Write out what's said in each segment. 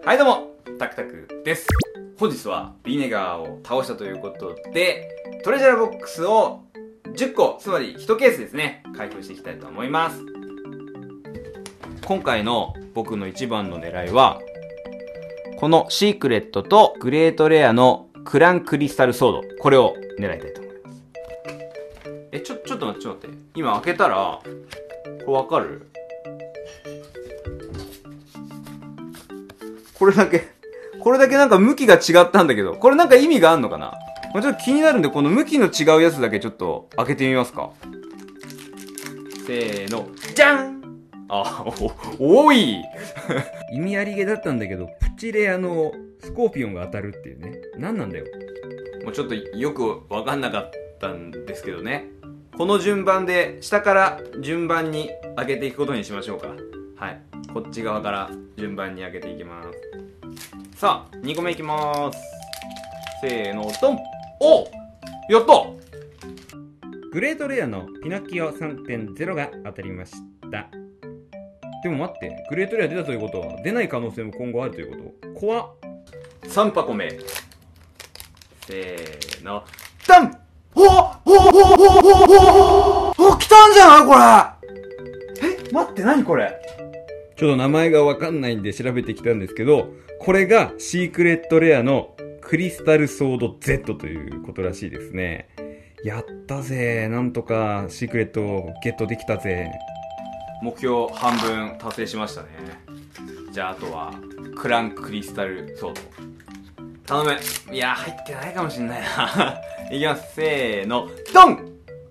はいどうも、タクタクです。本日はビネガーを倒したということで、トレジャーボックスを10個、つまり1ケースですね、開封していきたいと思います。今回の僕の一番の狙いは、このシークレットとグレートレアのクランクリスタルソード、これを狙いたいと思います。ちょっと待って。今開けたら、これわかる？これだけなんか向きが違ったんだけど、これなんか意味があんのかな？ちょっと気になるんで、この向きの違うやつだけちょっと開けてみますか。せーの、じゃん！多い意味ありげだったんだけど、プチレアのスコーピオンが当たるっていうね。何なんだよ。 もうちょっとよくわかんなかったんですけどね。この順番で、下から順番に開けていくことにしましょうか。はい。こっち側から順番に開けていきます。さあ、2個目いきます。せーの、ドン！お！やった！ グレートレアのピノキオ 3.0 が当たりました。でも待って、グレートレア出たということは、出ない可能性も今後あるということ？怖っ。 3箱目。せーの、ダン！来たんじゃないこれ！待って、何これ？ ちょっと名前がわかんないんで調べてきたんですけど、これがシークレットレアのクリスタルソード Z ということらしいですね。やったぜ。なんとかシークレットをゲットできたぜ。 目標半分達成しましたね。じゃああとはクランクリスタルソード頼む。いや入ってないかもしんないな。いきます。せーの、ドン！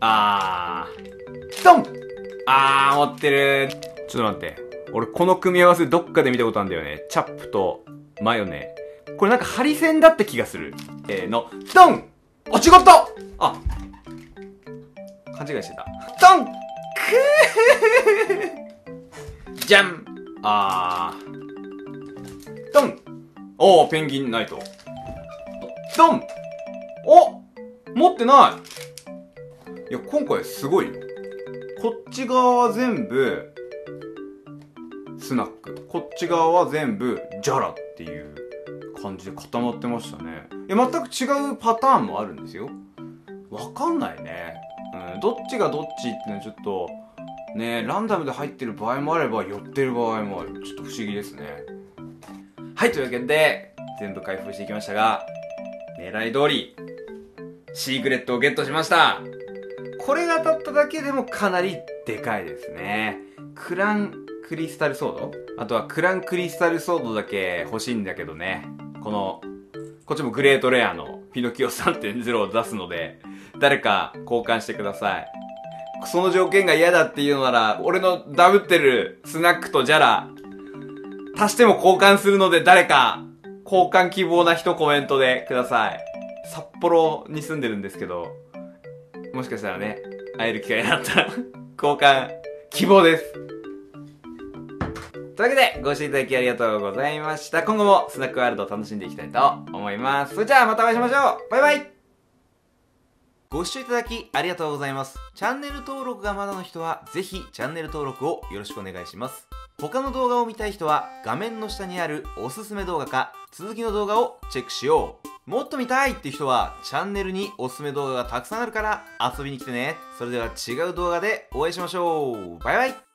ドン！持ってる。ちょっと待って、俺この組み合わせどっかで見たことあるんだよね。チャップとマヨネ。これなんかハリセンだった気がする。せーの、ドン！違った勘違いしてた。ドン！じゃん！ドン！ペンギンナイト。ドン！持ってない。いや、今回すごいよ。こっち側は全部、スナック。こっち側は全部、ジャラっていう感じで固まってましたね。いや、全く違うパターンもあるんですよ。わかんないね。どっちがどっちってのはちょっと、ね、ランダムで入ってる場合もあれば、寄ってる場合もある。ちょっと不思議ですね。はい、というわけで、全部開封していきましたが、狙い通り、シークレットをゲットしました。これが当たっただけでもかなりでかいですね。クランクリスタルソード？あとはクランクリスタルソードだけ欲しいんだけどね。こっちもグレートレアのピノキオ 3.0 を出すので、誰か交換してください。その条件が嫌だっていうのなら、俺のダブってるスナックとジャラ、足しても交換するので誰か、交換希望な人コメントでください。札幌に住んでるんですけど、もしかしたらね、会える機会があったら、交換希望です。というわけで、ご視聴いただきありがとうございました。今後もスナックワールドを楽しんでいきたいと思います。それじゃあまたお会いしましょう。バイバイ。ご視聴いただきありがとうございます。チャンネル登録がまだの人は、ぜひチャンネル登録をよろしくお願いします。他の動画を見たい人は、画面の下にあるおすすめ動画か、続きの動画をチェックしよう。もっと見たいって人は、チャンネルにおすすめ動画がたくさんあるから遊びに来てね。それでは違う動画でお会いしましょう。バイバイ。